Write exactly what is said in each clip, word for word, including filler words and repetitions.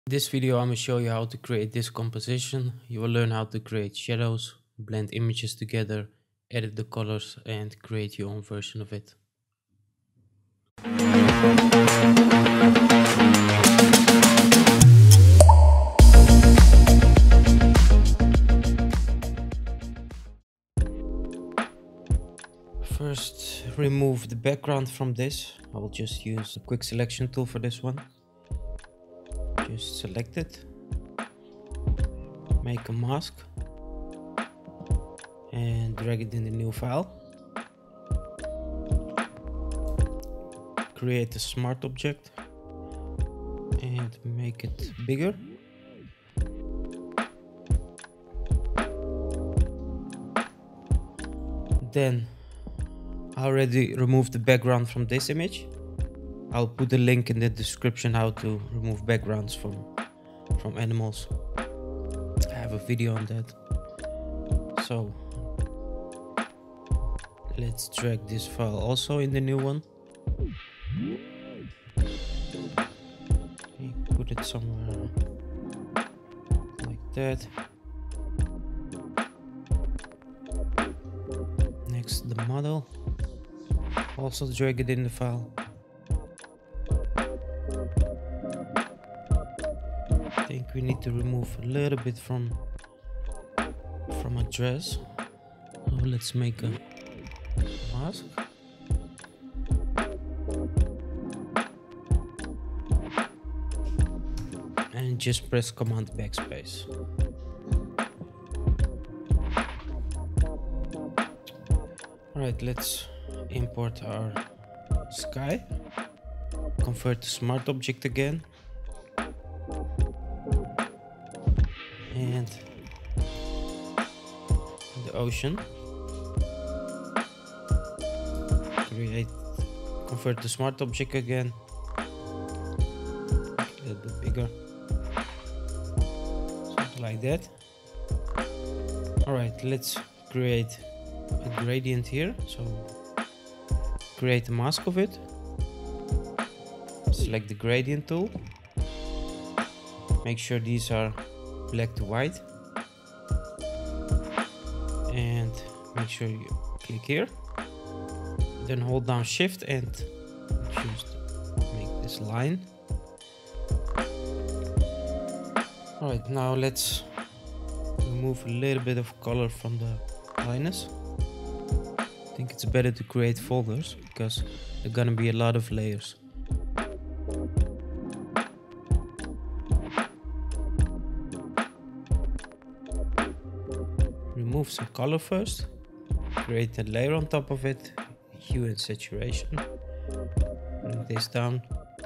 In this video I'm going to show you how to create this composition. You will learn how to create shadows, blend images together, edit the colors and create your own version of it. First, remove the background from this. I will just use the quick selection tool for this one. Just select it, make a mask and drag it in the new file. Create a smart object and make it bigger. Then I already removed the background from this image. I'll put a link in the description how to remove backgrounds from from animals. I have a video on that. So let's drag this file also in the new one. Put it somewhere like that. Next the model. Also drag it in the file. I think we need to remove a little bit from from a dress. So let's make a mask. And just press Command Backspace. Alright, let's import our sky. Convert to smart object again. And the ocean. Create, convert to smart object again. A little bit bigger. Something like that. Alright, let's create a gradient here. So create a mask of it. Select the gradient tool. Make sure these are black to white. And make sure you click here. Then hold down shift and choose to make this line. Alright, now let's remove a little bit of color from the liners. I think it's better to create folders because there are gonna be a lot of layers. Remove some color first. Create a layer on top of it. Hue and saturation. Bring this down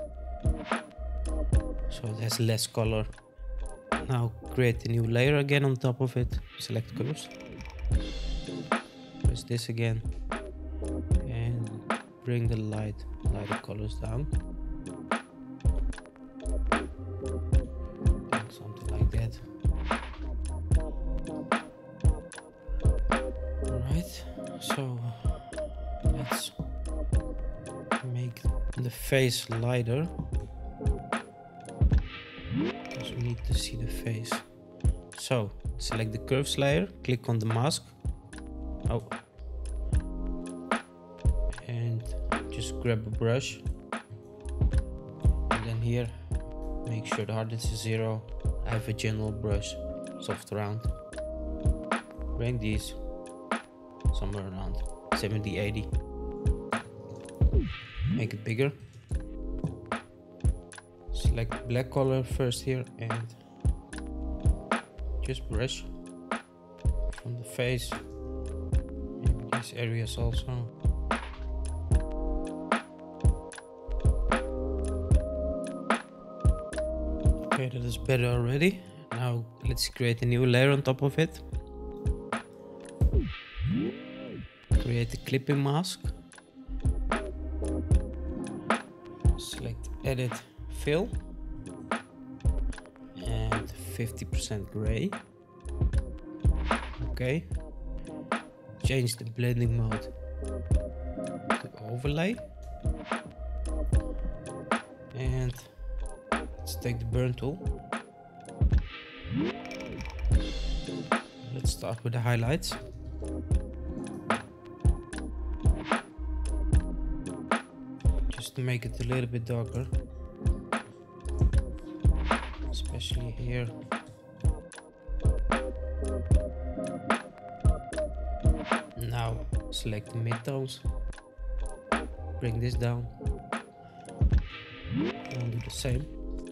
so it has less color. Now create a new layer again on top of it. Select colors. Press this again and bring the light lighter colors down. Something like that. Alright, so let's make the face lighter because we need to see the face. So select the curves layer, click on the mask. Oh. And just grab a brush. And then here, make sure the hardness is zero. I have a general brush, soft round. Bring these somewhere around seventy, eighty. Make it bigger. Select black color first here and just brush from the face. Maybe these areas also. Okay, that is better already. Now let's create a new layer on top of it. Create a clipping mask. Select edit fill and fifty percent gray. Okay. Change the blending mode to overlay. And let's take the burn tool. Let's start with the highlights. Just to make it a little bit darker. Especially here. Now select the midtones. Bring this down. And do the same.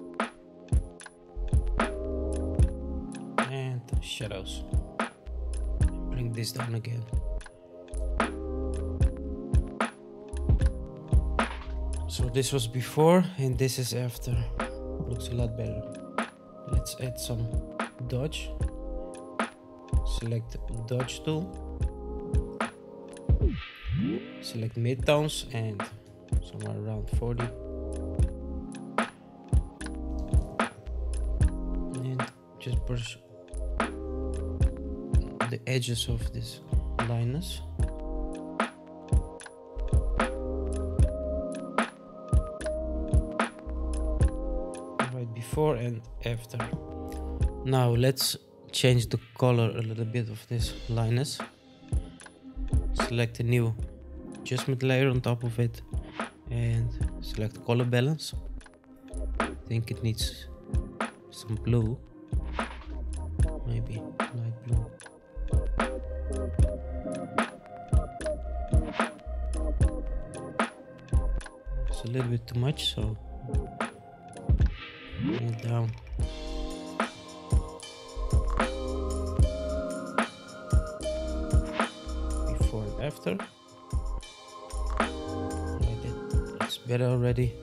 And shadows. Bring this down again. So this was before and this is after. Looks a lot better. Let's add some dodge. Select the dodge tool. Select midtones and somewhere around forty. And just brush the edges of this liners. Right before and after. Now let's change the color a little bit of this liners. Select a new adjustment layer on top of it and select color balance. I think it needs some blue, maybe light blue. It's a little bit too much, so bring it down. Before and after. It's better already.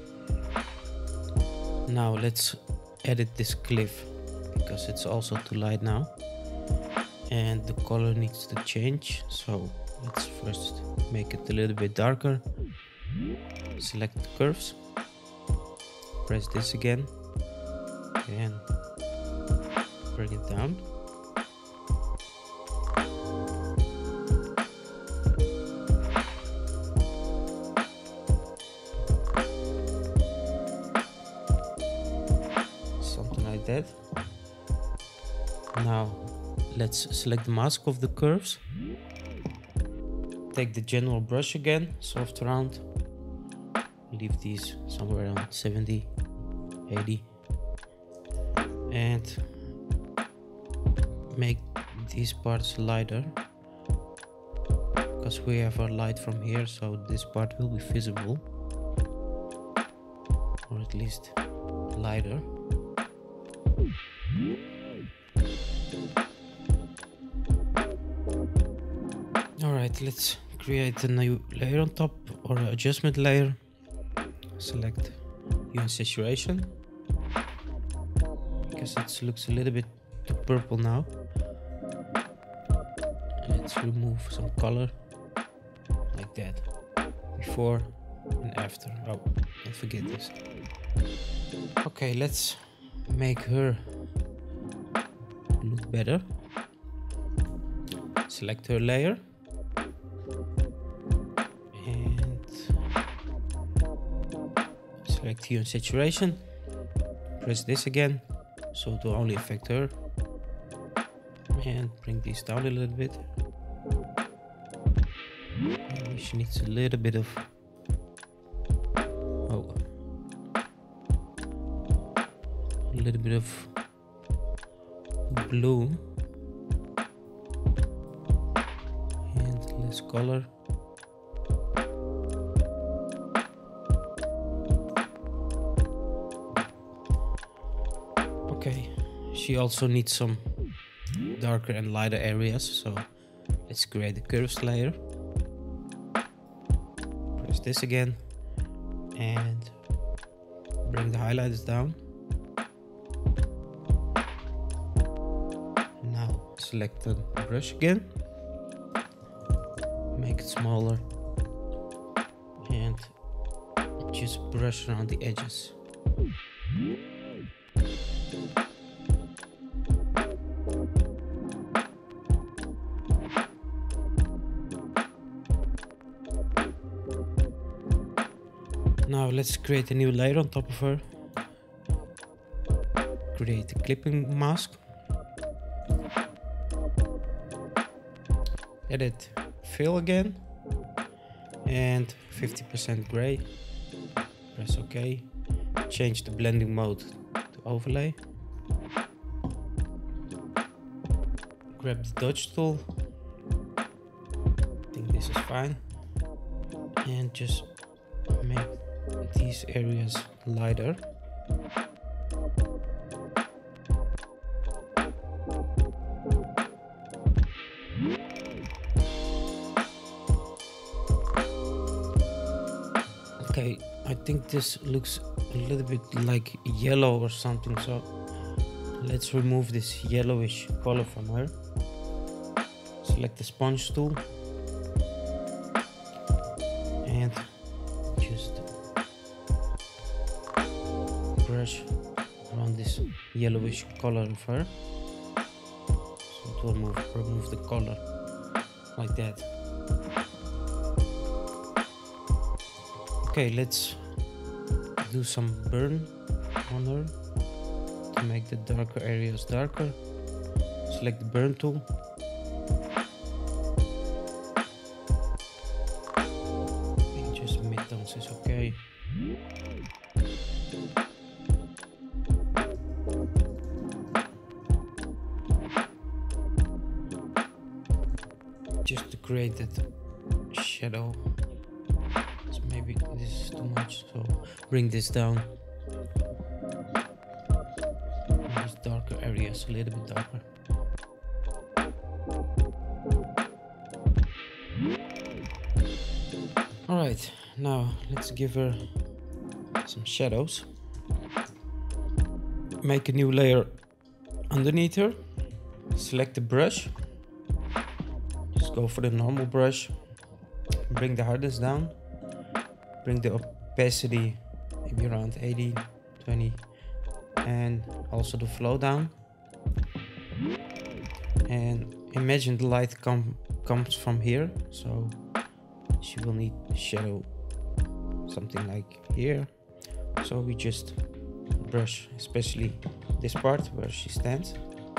Now let's edit this cliff because it's also too light now. And the color needs to change. So let's first make it a little bit darker. Select the curves. Press this again. And bring it down. That. Now let's select the mask of the curves. Take the general brush again, soft round. Leave these somewhere around seventy, eighty. And make these parts lighter. Because we have our light from here, so this part will be visible. Or at least lighter. Alright, let's create a new layer on top or an adjustment layer. Select hue and saturation because it looks a little bit too purple now. Let's remove some color like that. Before and after. Oh, don't forget this. Okay, let's make her look better. Select her layer and select hue and saturation. Press this again so it will only affect her, and bring these down a little bit. Maybe she needs a little bit of oh a little bit of blue and less color. Okay, she also needs some darker and lighter areas, so let's create the curves layer. Press this again and bring the highlighters down. Now select the brush again, make it smaller and just brush around the edges. Now let's create a new layer on top of her. Create a clipping mask. edit fill again and fifty percent gray. Press OK. Change the blending mode to overlay. Grab the dodge tool. I think this is fine. And just make these areas lighter. Okay, I think this looks a little bit like yellow or something, so let's remove this yellowish color from her. Select the sponge tool and just brush around this yellowish color of her, so it will move, remove the color like that. Okay, let's do some burn on her to make the darker areas darker. Select the burn tool. And just midtones is okay. Just to create that shadow. So maybe this is too much, so bring this down. These darker areas a little bit darker. Alright, now let's give her some shadows. Make a new layer underneath her. Select the brush. Just go for the normal brush. Bring the hardness down. Bring the opacity maybe around eighty, twenty, and also the flow down. And imagine the light come comes from here, so she will need shadow something like here. So we just brush, especially this part where she stands.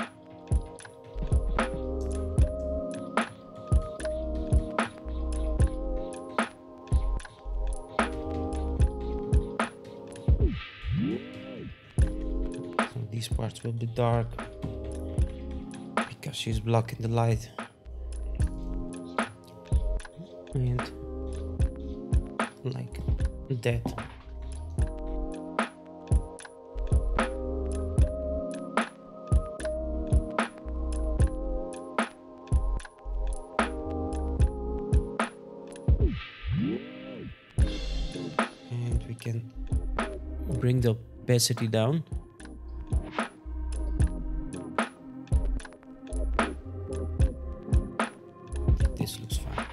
These parts will be dark because she's blocking the light. And like that. And we can bring the opacity down. This looks fine.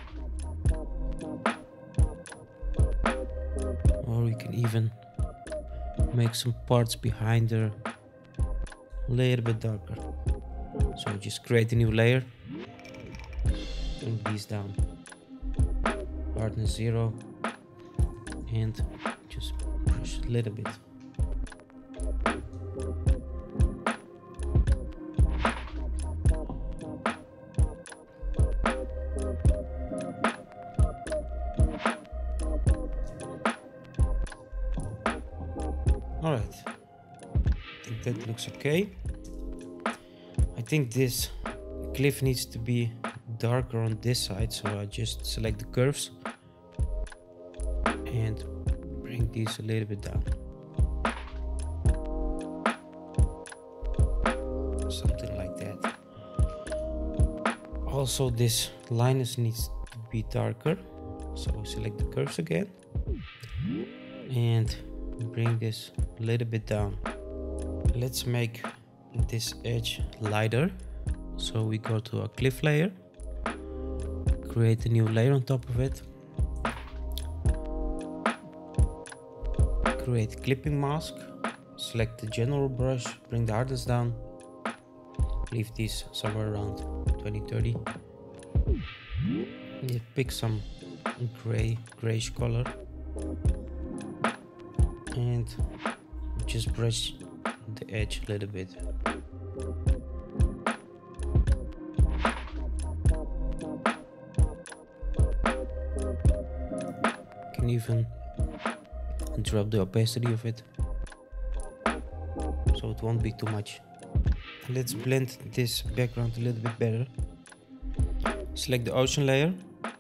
Or we can even make some parts behind her a little bit darker. So just create a new layer. Bring these down. Hardness zero. And just push a little bit. Alright, I think that looks okay. I think this cliff needs to be darker on this side, so I just select the curves and bring these a little bit down. Something like that. Also, this linus needs to be darker, so select the curves again and bring this a little bit down. Let's make this edge lighter, so we go to a cliff layer, create a new layer on top of it, create clipping mask, select the general brush, bring the hardness down, leave these somewhere around twenty thirty. You pick some gray grayish color and just brush the edge a little bit. can even drop the opacity of it, so it won't be too much. Let's blend this background a little bit better. Select the ocean layer,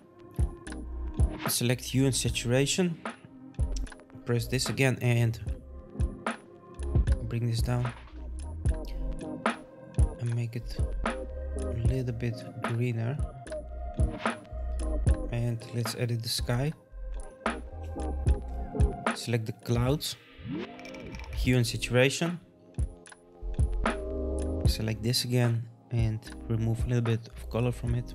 select hue and saturation, press this again and bring this down and make it a little bit greener. And let's edit the sky. Select the clouds, hue and saturation, select this again and remove a little bit of color from it.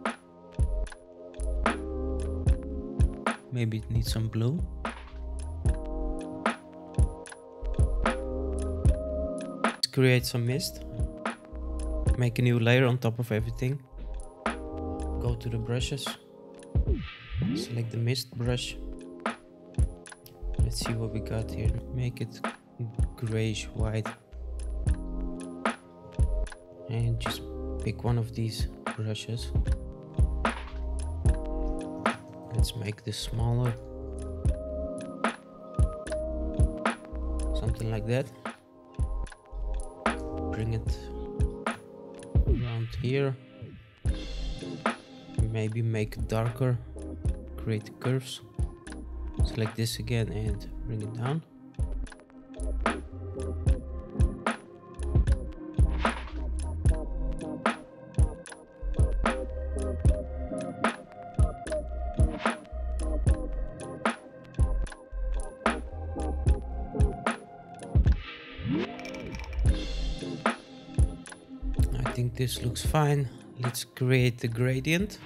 Maybe it needs some blue. Let's create some mist. Make a new layer on top of everything. Go to the brushes. Select the mist brush. Let's see what we got here. Make it grayish white. And just pick one of these brushes. Let's make this smaller. Something like that. Bring it around here. Maybe make it darker. Create curves. Select this again and bring it down. I think this looks fine. Let's create the gradient.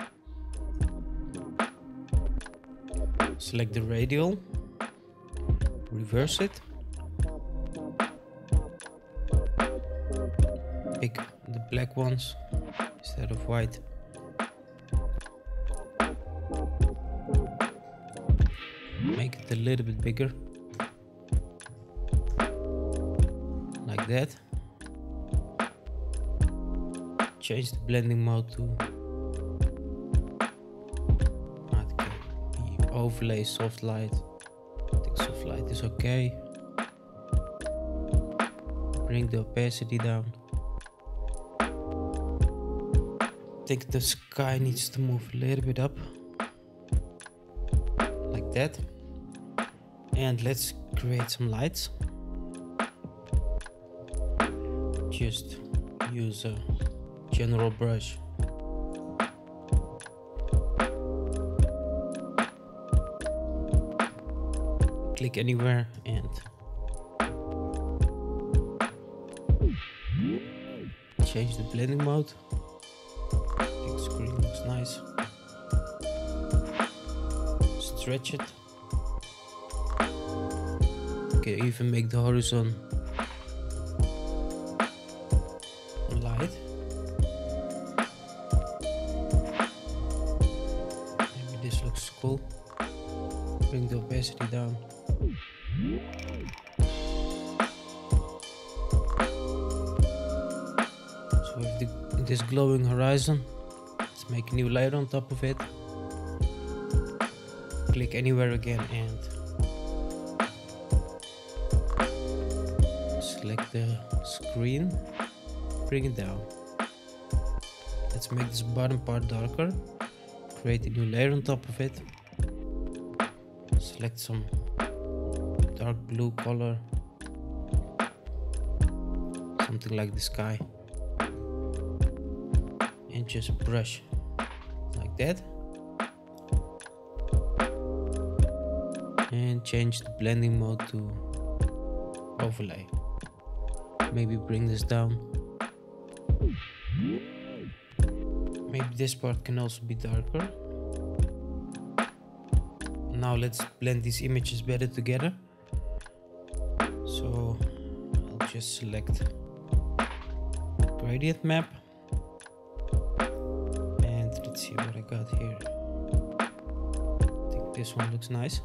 Select the radial, reverse it, pick the black ones instead of white. Make it a little bit bigger, like that. Change the blending mode to overlay soft light. I think soft light is okay. Bring the opacity down. I think the sky needs to move a little bit up, like that. And let's create some lights. Just use a general brush. Click anywhere and change the blending mode. I think the screen looks nice. Stretch it. Okay, even make the horizon light. Maybe this looks cool. Bring the opacity down. So with the, this glowing horizon, let's make a new layer on top of it. Click anywhere again and select the screen, bring it down. Let's make this bottom part darker, create a new layer on top of it, select some dark blue color, something like the sky, and just brush like that, and change the blending mode to overlay. Maybe bring this down. Maybe this part can also be darker. Now let's blend these images better together. So I'll just select gradient map, and let's see what I got here. I think this one looks nice,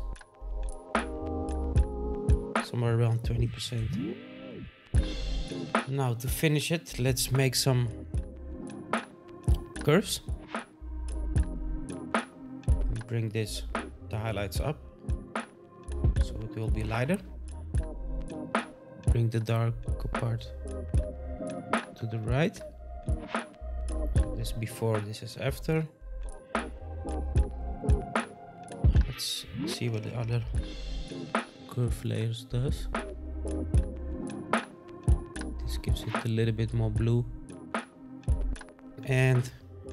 somewhere around twenty percent. Now to finish it, let's make some curves. Bring this, the highlights up. will be lighter. Bring the darker part to the right. So this before, this is after. Let's see what the other curve layers does. This gives it a little bit more blue. And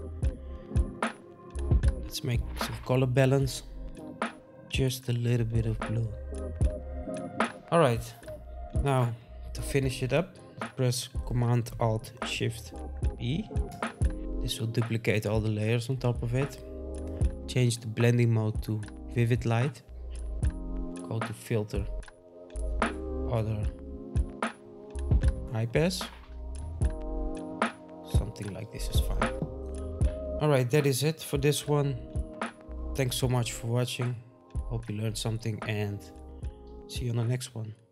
let's make some color balance. Just a little bit of blue. All right, now to finish it up, press Command Alt Shift E. This will duplicate all the layers on top of it. Change the blending mode to Vivid Light. Go to Filter, Other, High Pass. Something like this is fine. All right, that is it for this one. Thanks so much for watching. Hope you learned something and see you on the next one.